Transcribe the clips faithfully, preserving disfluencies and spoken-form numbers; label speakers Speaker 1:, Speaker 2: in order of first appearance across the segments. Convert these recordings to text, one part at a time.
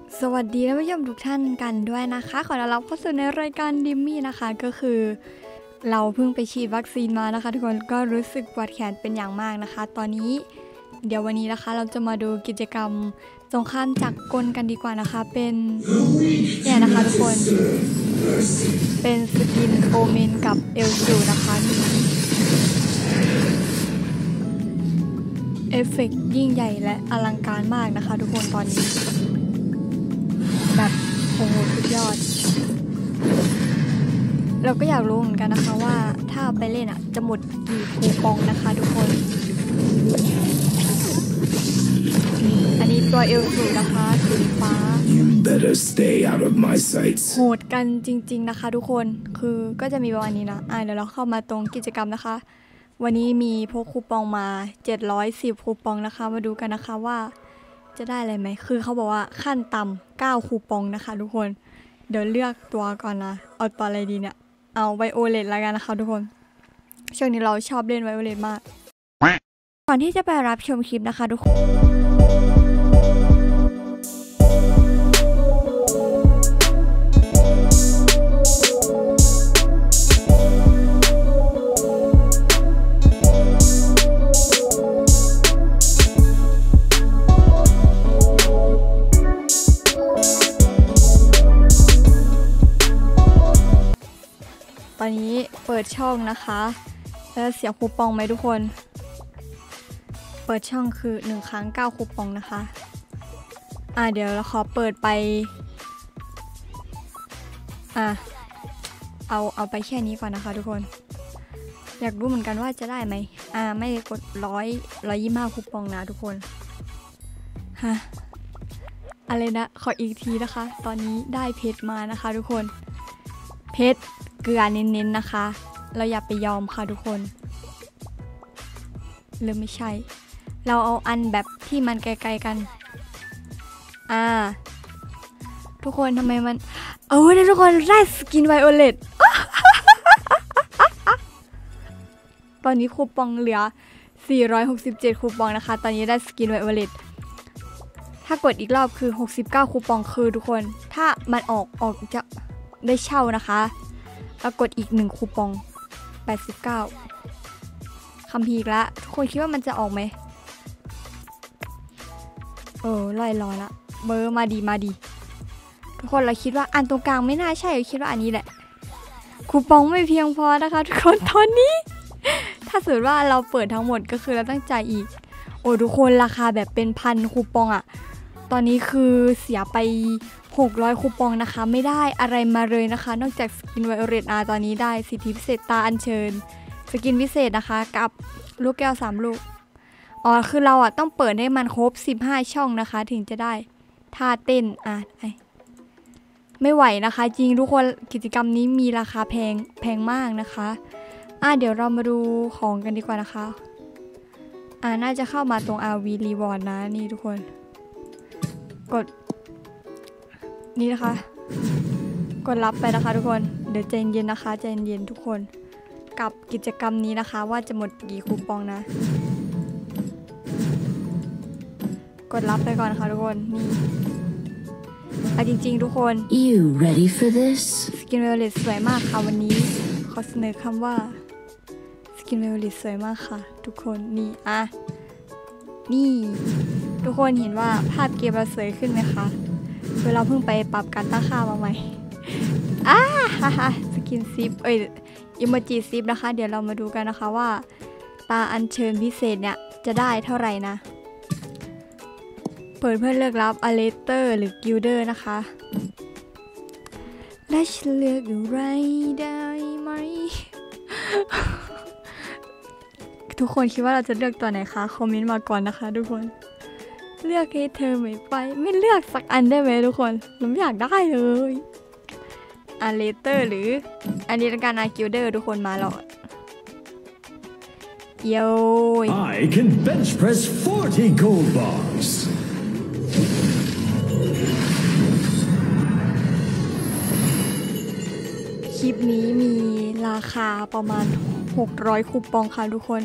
Speaker 1: สวัสดีท่านผู้ชมทุกท่านกันด้วยนะคะขอต้อนรับเข้าสู่ในรายการดิมมี่นะคะก็คือเราเพิ่งไปฉีดวัคซีนมานะคะทุกคนก็รู้สึกปวดแขนเป็นอย่างมากนะคะตอนนี้เดี๋ยววันนี้นะคะเราจะมาดูกิจกรรมสงครามจักรกลกันดีกว่านะคะเป็นเนี่ยนะคะทุกคนเป็นสกินโอเมนกับเอลซูนะคะมีเอฟเฟกต์ยิ่งใหญ่และอลังการมากนะคะทุกคนตอนนี้แบบโอ้โหสุดยอดเราก็อยากรู้เหมือนกันนะคะว่าถ้าไปเล่นอ่ะจะหมดกี่คูปองนะคะทุกคนอันนี้ตัวเอลสูนะคะสีฟ้าโหดกันจริงๆนะคะทุกคนคือก็จะมีประมาณนี้นะอ่ะเดี๋ยวเราเข้ามาตรงกิจกรรมนะคะวันนี้มีพกคูปองมาเจ็ดร้อยสิบคูปองนะคะมาดูกันนะคะว่าจะได้อะไรไหมคือเขาบอกว่าขั้นต่ำเก้าคูปองนะคะทุกคนเดี๋ยวเลือกตัวก่อนนะเอาตัวอะไรดีเนี่ยเอาไวโอเลตแล้วกันนะคะทุกคนช่วงนี้เราชอบเล่นไวโอเลตมากก่อนที่จะไปรับชมคลิปนะคะทุกคนตอนนี้เปิดช่องนะคะแล้วเสียคูปองไหมทุกคนเปิดช่องคือหนึ่งครั้งเก้าคูปองนะคะอ่ะเดี๋ยวเราขอเปิดไปอ่ะเอาเอาไปแค่นี้ก่อนนะคะทุกคนอยากรู้เหมือนกันว่าจะได้ไหมอ่ะไม่กดร้อยร้อยยี่สิบห้าคูปองนะทุกคนฮะอะไรนะขออีกทีนะคะตอนนี้ได้เพชรมานะคะทุกคนเพชรเกลือเน้นๆนะคะเราอย่าไปยอมค่ะทุกคนหรือไม่ใช่เราเอาอันแบบที่มันไกลๆกันอ่าทุกคนทำไมมันเออได้ทุกคนได้สกินไวโอเลต ตอนนี้คูปองเหลือสี่ร้อยหกสิบเจ็ดคูปองนะคะตอนนี้ได้สกินไวโอเลตถ้ากดอีกรอบคือหกสิบเก้าคูปองคือทุกคนถ้ามันออกออกจะได้เช่านะคะแล้วกดอีกหนึ่งคูปองแปดสิบเก้าคัมภีร์อีกแล้วทุกคนคิดว่ามันจะออกไหมเออลอยรอละเบอร์มาดีมาดีทุกคนเราคิดว่าอันตรงกลางไม่น่าใช่เราคิดว่าอันนี้แหละคูปองไม่เพียงพอนะคะทุกคนตอนนี้ถ้าสมมติว่าเราเปิดทั้งหมดก็คือเราต้องจ่ายอีกโอ้ทุกคนราคาแบบเป็นพันคูปองอะตอนนี้คือเสียไปหกร้อยคูปองนะคะไม่ได้อะไรมาเลยนะคะนอกจากสกินไวโอเลตอาตอนนี้ได้สิทธิพิเศษตาอัญเชิญสกินพิเศษนะคะกับลูกแก้วสามลูกอ๋อคือเราอ่ะต้องเปิดให้มันครบสิบห้าช่องนะคะถึงจะได้ท่าเต้นอ่ะไอไม่ไหวนะคะจริงทุกคนกิจกรรมนี้มีราคาแพงแพงมากนะคะอ่ะเดี๋ยวเรามาดูของกันดีกว่านะคะอ่ะน่าจะเข้ามาตรง อาร์ วี Reward นะนี่ทุกคนกดนี่นะคะกดรับไปนะคะทุกคนเดี๋ยวใจเย็นนะคะใจเย็นทุกคนกับกิจกรรมนี้นะคะว่าจะหมดกี่คูปองนะกดรับไปก่อนนะคะทุกคนนี่อ่ะจริงๆทุกคน
Speaker 2: You ready for this
Speaker 1: สกินไวโอเลตสวยมากค่ะวันนี้ขอเสนอคำว่าสกินไวโอเลตสวยมากค่ะทุกคนนี่อ่ะนี่ทุกคนเห็นว่าภาพเกมเราสวยขึ้นไหมคะคือเราเพิ่งไปปรับการตั้งค่ามาใหม่อ้าฮ่าฮ่าสกินซิปเอ้ยอิโมจิซิปนะคะเดี๋ยวเรามาดูกันนะคะว่าตาอัญเชิญพิเศษเนี่ยจะได้เท่าไหร่นะเปิดเพื่อเลือกรับอเลเตอร์หรือกิลเดอร์นะคะและฉันเลือกอะไรได้ไหม ทุกคนคิดว่าเราจะเลือกตัวไหนคะคอมเมนต์มาก่อนนะคะทุกคนเลือกให้เธอไม่ไปไม่เลือกสักอันได้ไหมทุกคนเราไม่อยากได้เลยอาเลเตอร์หรืออันนี้เป็นการอากิลเดอร์ทุกคนมาหรอโย่
Speaker 3: I can bench press forty gold bars
Speaker 1: คลิปนี้มีราคาประมาณหกร้อยคูปองค่ะทุกคน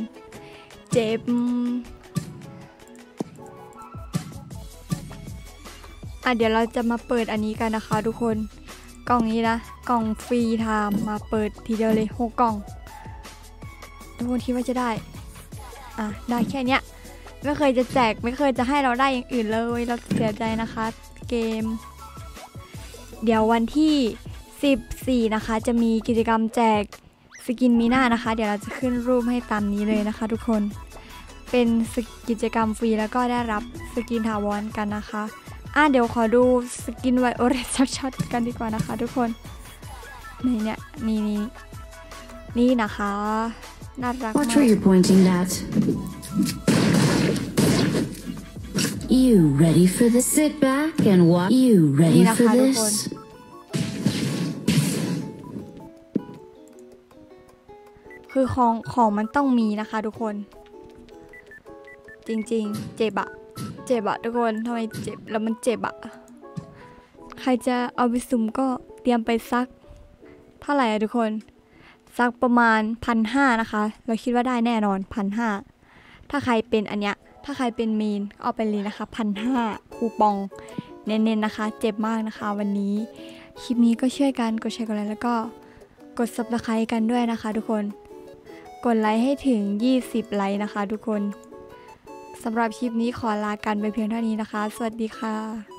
Speaker 1: เจ็บอ่ะเดี๋ยวเราจะมาเปิดอันนี้กันนะคะทุกคนกล่องนี้นะกล่องฟรีไทม์มาเปิดทีเดียวเลยหกกล่องทุกคนคิดว่าจะได้อ่ะได้แค่เนี้ยไม่เคยจะแจกไม่เคยจะให้เราได้อย่างอื่นเลยเราเสียใจนะคะเกมเดี๋ยววันที่สิบสี่นะคะจะมีกิจกรรมแจกสกินมีหน้านะคะเดี๋ยวเราจะขึ้นรูปให้ตามนี้เลยนะคะทุกคนเป็นกิจกรรมฟรีแล้วก็ได้รับสกินถาวรกันนะคะอ่ะเดี๋ยวขอดูสกินไวโอเลตช็อตกันดีกว่านะคะทุกคนนี่เนี่ยนี่นี่นี่นะคะน่ารักมาก
Speaker 2: Watch where you're pointing at. You ready for this? Sit back and watch. You ready for this?
Speaker 1: คือของของมันต้องมีนะคะทุกคนจริงๆเจ็บอะเจ็บอะทุกคนทำไมเจ็บแล้วมันเจ็บอะใครจะเอาไปสุ่มก็เตรียมไปซักเท่าไหร่อะทุกคนซักประมาณพันห้านะคะเราคิดว่าได้แน่นอนพันห้าถ้าใครเป็นอันเนี้ยถ้าใครเป็นมีนเอาไปเลยนะคะพันห้าคูปองเน้นๆนะคะเจ็บมากนะคะวันนี้คลิปนี้ก็ช่วยกันกดแชร์กันแล้วก็กด ซับสไครบ์ กันด้วยนะคะทุกคนกดไลค์ให้ถึงยี่สิบไลค์นะคะทุกคนสำหรับคลิปนี้ขอลากันไปเพียงเท่านี้นะคะสวัสดีค่ะ